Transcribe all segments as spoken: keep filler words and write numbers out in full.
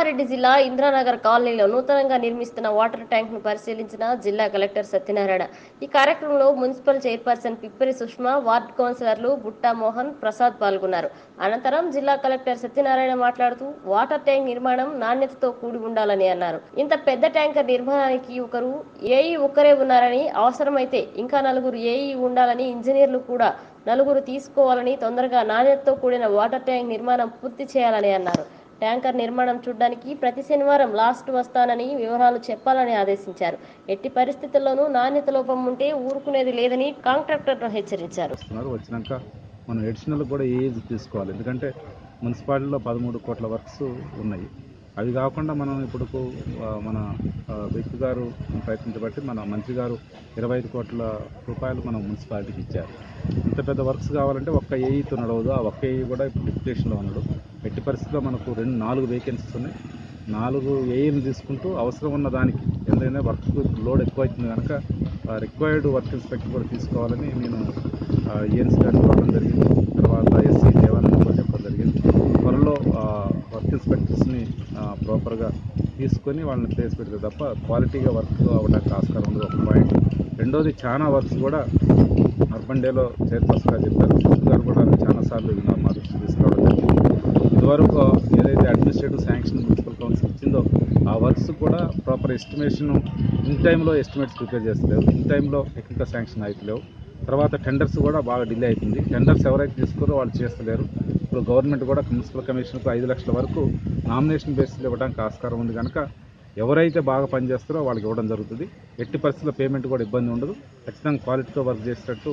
కామారెడ్డి జిల్లా ఇంద్రానగర్ కాలనీలో నూతనంగా నిర్మిస్తున్న వాటర్ ట్యాంక్ ను పరిశీలించిన జిల్లా కలెక్టర్ సత్యనారాయణ. ఈ కార్యక్రమంలో municipal chairperson Pippiri Sushma, ward కౌన్సిలర్లు బుట్టా మోహన్ ప్రసాద్ పాల్గొన్నారు. అనంతరం జిల్లా కలెక్టర్ సత్యనారాయణ మాట్లాడుతూ వాటర్ ట్యాంక్ నిర్మాణం నాణ్యతతో కూడి ఉండాలని అన్నారు. ఇంత పెద్ద ట్యాంకర్ నిర్మాణానికి ఒకరు ఏఈ ఒక్కరే ఉన్నారని, అవసరమైతే ఇంకా నలుగురు ఏఈ ఉండాలని, ఇంజనీర్లు కూడా నలుగురు తీసుకోవాలని, తొందరగా నాణ్యతతో కూడిన వాటర్ ట్యాంక్ నిర్మాణం పూర్తి చేయాలని అన్నారు. ట్యాంకర్ నిర్మాణం చూడడానికి ప్రతి శనివారం లాస్ట్ వస్తానని వివరాలు చెప్పాలని ఆదేశించారు. ఎట్టి పరిస్థితుల్లోనూ నాణ్యత లోపం ఉంటే ఊరుకునేది లేదని కాంట్రాక్టర్ను హెచ్చరించారు. వచ్చినాక మనం ఎడిషనల్ కూడా ఏజ్ తీసుకోవాలి, ఎందుకంటే మున్సిపాలిటీలో పదమూడు కోట్ల వర్క్స్ ఉన్నాయి. అవి కాకుండా మనం ఇప్పుడు మన వ్యక్తి గారు ప్రయత్నించబట్టి మన మంత్రి గారు ఇరవై ఐదు కోట్ల రూపాయలు మనం మున్సిపాలిటీకి ఇచ్చారు. ఇంత పెద్ద వర్క్స్ కావాలంటే ఒక్క ఏఈతో నడవదు. ఆ ఒక్క ఏఈ కూడా ఇప్పుడు డిప్యుటేషన్లో ఉన్నాడు. ఎట్టి పరిస్థితుల్లో మనకు రెండు నాలుగు వేకెన్సీస్ ఉన్నాయి. నాలుగు ఏఈని తీసుకుంటూ అవసరం ఉన్న దానికి ఎందుకంటే వర్క్ లోడ్ ఎక్కువ అవుతుంది కనుక రిక్వైర్డ్ వర్క్ ఇన్స్పెక్టర్ కూడా తీసుకోవాలని నేను ఏఎన్సీ గారిని కోరడం జరిగింది. తర్వాత ఎస్సీ దేవాలయం కూడా చెప్పడం జరిగింది. త్వరలో వర్క్ ఇన్స్పెక్టర్స్ని ప్రాపర్గా తీసుకొని వాళ్ళని ప్లేస్ పెడితే తప్ప క్వాలిటీగా వర్క్ అవ్వడానికి ఆస్కారం ఉండదు. ఒక పాయింట్. రెండోది చాలా వర్క్స్ కూడా అర్బన్ డేలో చైర్పర్సన్గా చెప్పారు. గారు కూడా చాలాసార్లు మా దృష్టి తీసుకురావడం జరిగింది. ఇదివరకు ఏదైతే అడ్మినిస్ట్రేటివ్ శాంక్షన్ మున్సిపల్ కౌన్సిల్ ఇచ్చిందో ఆ వర్క్స్ కూడా ప్రాపర్ ఎస్టిమేషన్ ఇన్ టైంలో ఎస్టిమేట్స్ ప్రిపేర్ చేస్తలేవు, ఇన్ టైంలో టెక్నికల్ శాంక్షన్ అవుతలేవు. తర్వాత టెండర్స్ కూడా బాగా డిలే అవుతుంది. టెండర్స్ ఎవరైతే తీసుకున్నారో వాళ్ళు చేస్తలేరు. ఇప్పుడు గవర్నమెంట్ కూడా మున్సిపల్ కమిషన్కు ఐదు లక్షల వరకు నామినేషన్ బేసిస్లో ఇవ్వడానికి ఆస్కారం ఉంది కనుక ఎవరైతే బాగా పనిచేస్తారో వాళ్ళకి ఇవ్వడం జరుగుతుంది. ఎట్టి పరిస్థితుల్లో పేమెంట్ కూడా ఇబ్బంది ఉండదు. ఖచ్చితంగా క్వాలిటీతో వర్క్ చేసేటట్టు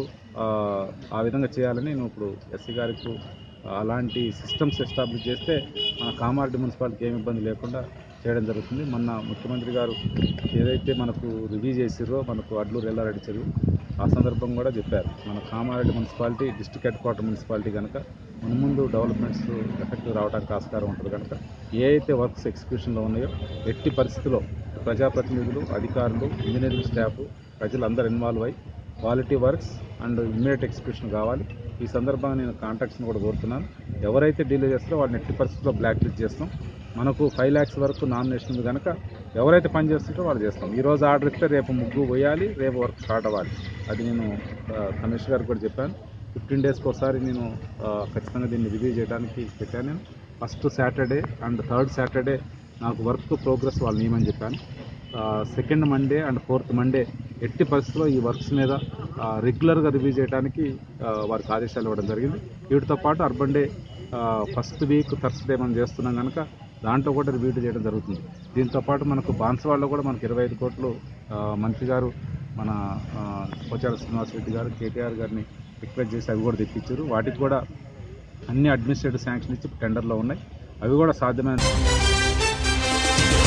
ఆ విధంగా చేయాలని నేను ఇప్పుడు ఎస్సీ గారికి అలాంటి సిస్టమ్స్ ఎస్టాబ్లిష్ చేస్తే మన కామారెడ్డి మున్సిపాలిటీకి ఏమి ఇబ్బంది లేకుండా చేయడం జరుగుతుంది. మొన్న ముఖ్యమంత్రి గారు ఏదైతే మనకు రివ్యూ చేసిరో మనకు అడ్లూరు ఎల్లారెడ్డి చెరువు ఆ సందర్భం కూడా చెప్పారు. మన Kamareddy municipality district head quarter municipality కనుక మన ముందు డెవలప్మెంట్స్ ఎఫెక్టివ్ రావడానికి ఆస్కారం ఉంటుంది కనుక ఏ అయితే వర్క్స్ ఎగ్జిక్యూషన్లో ఉన్నాయో ఎట్టి పరిస్థితుల్లో ప్రజాప్రతినిధులు, అధికారులు, ఇంజనీరింగ్ స్టాఫ్, ప్రజలందరూ ఇన్వాల్వ్ అయ్యి quality works and immediate execution కావాలి. ఈ సందర్భంగా నేను కాంట్రాక్ట్స్ని కూడా కోరుతున్నాను. ఎవరైతే డీల్ చేస్తారో వాళ్ళని ఎట్టి పరిస్థితుల్లో బ్లాక్ లిస్ట్ చేస్తాం. మనకు ఫైవ్ ల్యాక్స్ వరకు నామినేషన్ ఉంది కనుక ఎవరైతే పని చేస్తుంటారో వాళ్ళు చేస్తాం. ఈరోజు ఆర్డర్ ఇస్తే రేపు ముగ్గు పోయాలి, రేపు వర్క్ స్టార్ట్ అవ్వాలి. అది నేను కమిషనర్ గారికి కూడా చెప్పాను. ఫిఫ్టీన్ డేస్కి ఒకసారి నేను ఖచ్చితంగా దీన్ని రివ్యూ చేయడానికి పెట్టాను. నేను first Saturday and third Saturday నాకు వర్క్ ప్రోగ్రెస్ వాళ్ళు నియమని చెప్పాను. Second Monday and fourth Monday ఎట్టి పరిస్థితుల్లో ఈ వర్క్స్ మీద రెగ్యులర్గా రివ్యూ చేయడానికి వారికి ఆదేశాలు ఇవ్వడం జరిగింది. వీటితో పాటు urban day first week Thursday మనం చేస్తున్నాం కనుక దాంట్లో కూడా రివ్యూ చేయడం జరుగుతుంది. దీంతోపాటు మనకు బాన్సవాడలో కూడా మనకు ఇరవై ఐదు కోట్లు మంత్రి గారు మన పోచారం శ్రీనివాసరెడ్డి గారు కేటీఆర్ గారిని రిక్వెస్ట్ చేసి అవి కూడా తెప్పించారు. వాటికి కూడా అన్ని అడ్మినిస్ట్రేటివ్ శాంక్షన్ ఇచ్చి టెండర్లో ఉన్నాయి. అవి కూడా సాధ్యమైన